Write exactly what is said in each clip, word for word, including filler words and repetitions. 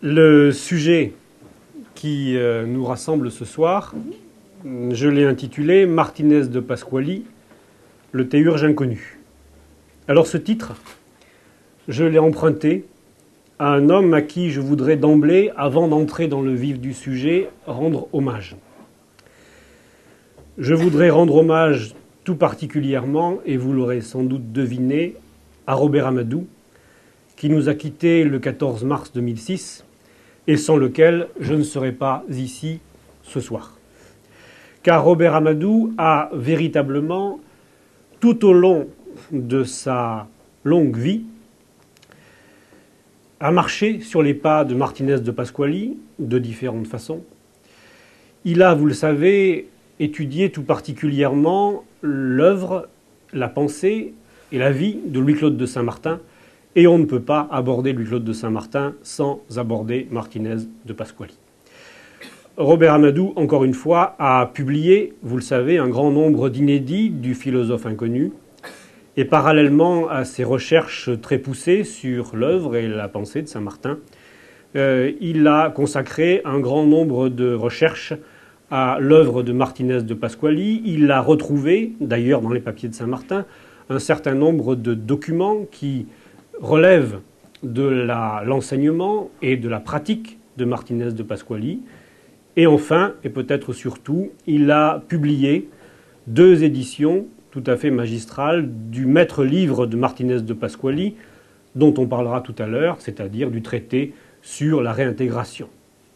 Le sujet qui euh, nous rassemble ce soir, je l'ai intitulé « Martinez de Pasquali, le théurge inconnu ». Alors ce titre, je l'ai emprunté à un homme à qui je voudrais d'emblée, avant d'entrer dans le vif du sujet, rendre hommage. Je voudrais rendre hommage tout particulièrement, et vous l'aurez sans doute deviné, à Robert Amadou, qui nous a quittés le quatorze mars deux mille six, et sans lequel je ne serais pas ici ce soir. Car Robert Amadou a véritablement, tout au long de sa longue vie, a marché sur les pas de Martinez de Pasquali de différentes façons. Il a, vous le savez, étudié tout particulièrement l'œuvre, la pensée et la vie de Louis-Claude de Saint-Martin, et on ne peut pas aborder Louis-Claude de Saint-Martin sans aborder Martinez de Pasquali. Robert Amadou, encore une fois, a publié, vous le savez, un grand nombre d'inédits du philosophe inconnu, et parallèlement à ses recherches très poussées sur l'œuvre et la pensée de Saint-Martin, euh, il a consacré un grand nombre de recherches à l'œuvre de Martinez de Pasquali. Il a retrouvé, d'ailleurs dans les papiers de Saint-Martin, un certain nombre de documents qui relèvent de la, l'enseignement et de la pratique de Martinez de Pasquali. Et enfin, et peut-être surtout, il a publié deux éditions tout à fait magistrales du maître-livre de Martinez de Pasquali, dont on parlera tout à l'heure, c'est-à-dire du traité sur la réintégration.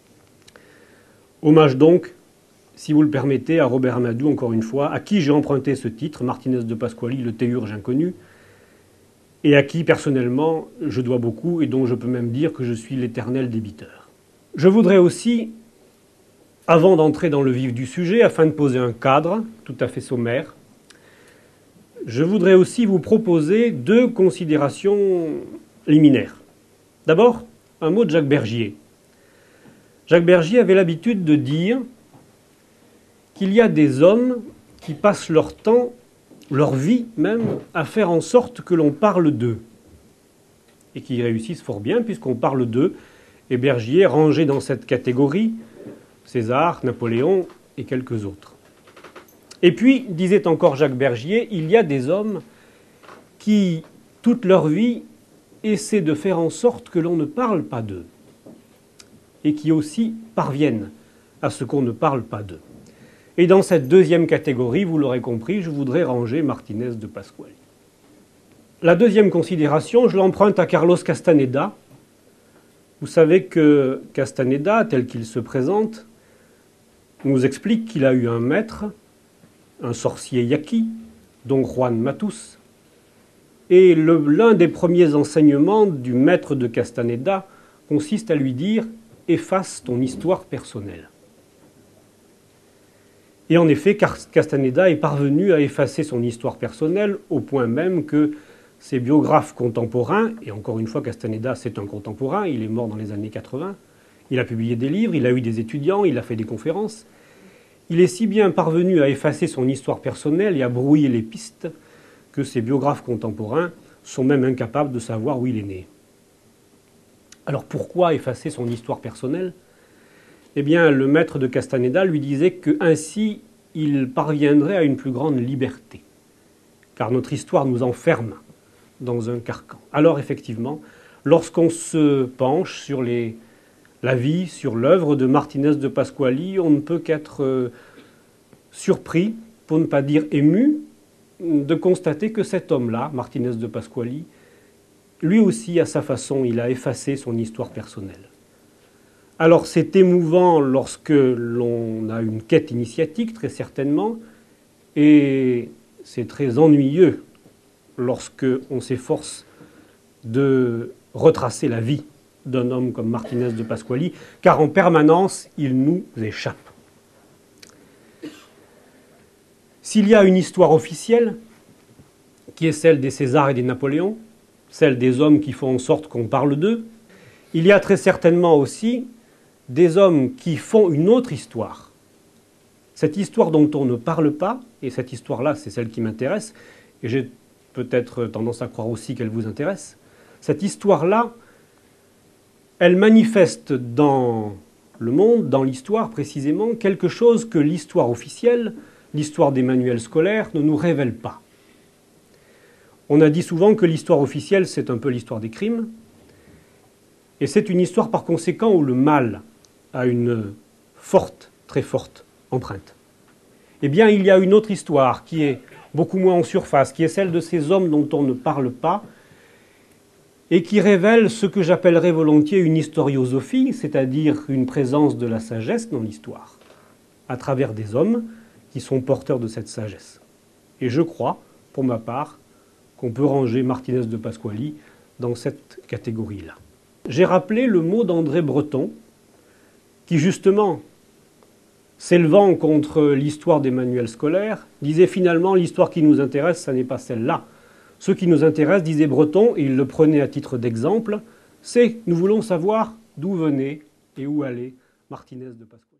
Hommage donc, si vous le permettez, à Robert Amadou, encore une fois, à qui j'ai emprunté ce titre, Martinez de Pasquali, le théurge inconnu, et à qui, personnellement, je dois beaucoup et dont je peux même dire que je suis l'éternel débiteur. Je voudrais aussi, avant d'entrer dans le vif du sujet, afin de poser un cadre tout à fait sommaire, je voudrais aussi vous proposer deux considérations liminaires. D'abord, un mot de Jacques Bergier. Jacques Bergier avait l'habitude de dire qu'il y a des hommes qui passent leur temps, leur vie même, à faire en sorte que l'on parle d'eux. Et qui réussissent fort bien puisqu'on parle d'eux. Et Bergier rangé dans cette catégorie César, Napoléon et quelques autres. Et puis, disait encore Jacques Bergier, il y a des hommes qui, toute leur vie, essaient de faire en sorte que l'on ne parle pas d'eux. Et qui aussi parviennent à ce qu'on ne parle pas d'eux. Et dans cette deuxième catégorie, vous l'aurez compris, je voudrais ranger Martinez de Pasquali. La deuxième considération, je l'emprunte à Carlos Castaneda. Vous savez que Castaneda, tel qu'il se présente, nous explique qu'il a eu un maître, un sorcier yaqui, Don Juan Matus. Et le, l'un des premiers enseignements du maître de Castaneda consiste à lui dire « efface ton histoire personnelle ». Et en effet, Castaneda est parvenu à effacer son histoire personnelle au point même que ses biographes contemporains, et encore une fois Castaneda c'est un contemporain, il est mort dans les années quatre-vingts, il a publié des livres, il a eu des étudiants, il a fait des conférences, il est si bien parvenu à effacer son histoire personnelle et à brouiller les pistes que ses biographes contemporains sont même incapables de savoir où il est né. Alors pourquoi effacer son histoire personnelle ? Eh bien, le maître de Castaneda lui disait qu'ainsi, il parviendrait à une plus grande liberté, car notre histoire nous enferme dans un carcan. Alors, effectivement, lorsqu'on se penche sur les, la vie, sur l'œuvre de Martinez de Pasquali, on ne peut qu'être euh, surpris, pour ne pas dire ému, de constater que cet homme-là, Martinez de Pasquali, lui aussi, à sa façon, il a effacé son histoire personnelle. Alors c'est émouvant lorsque l'on a une quête initiatique, très certainement, et c'est très ennuyeux lorsque on s'efforce de retracer la vie d'un homme comme Martinez de Pasquali, car en permanence, il nous échappe. S'il y a une histoire officielle, qui est celle des Césars et des Napoléons, celle des hommes qui font en sorte qu'on parle d'eux, il y a très certainement aussi des hommes qui font une autre histoire. Cette histoire dont on ne parle pas, et cette histoire-là, c'est celle qui m'intéresse, et j'ai peut-être tendance à croire aussi qu'elle vous intéresse, cette histoire-là, Elle manifeste dans le monde, dans l'histoire précisément, quelque chose que l'histoire officielle, l'histoire des manuels scolaires, ne nous révèle pas. On a dit souvent que l'histoire officielle, c'est un peu l'histoire des crimes, et c'est une histoire par conséquent où le mal a une forte, très forte empreinte. Eh bien, il y a une autre histoire qui est beaucoup moins en surface, qui est celle de ces hommes dont on ne parle pas, et qui révèle ce que j'appellerais volontiers une historiosophie, c'est-à-dire une présence de la sagesse dans l'histoire, à travers des hommes qui sont porteurs de cette sagesse. Et je crois, pour ma part, qu'on peut ranger Martinez de Pasquali dans cette catégorie-là. J'ai rappelé le mot d'André Breton, qui justement, s'élevant contre l'histoire des manuels scolaires, disait finalement l'histoire qui nous intéresse, ça n'est pas celle-là. Ce qui nous intéresse, disait Breton, et il le prenait à titre d'exemple, c'est nous voulons savoir d'où venait et où allait Martinez de Pasquali.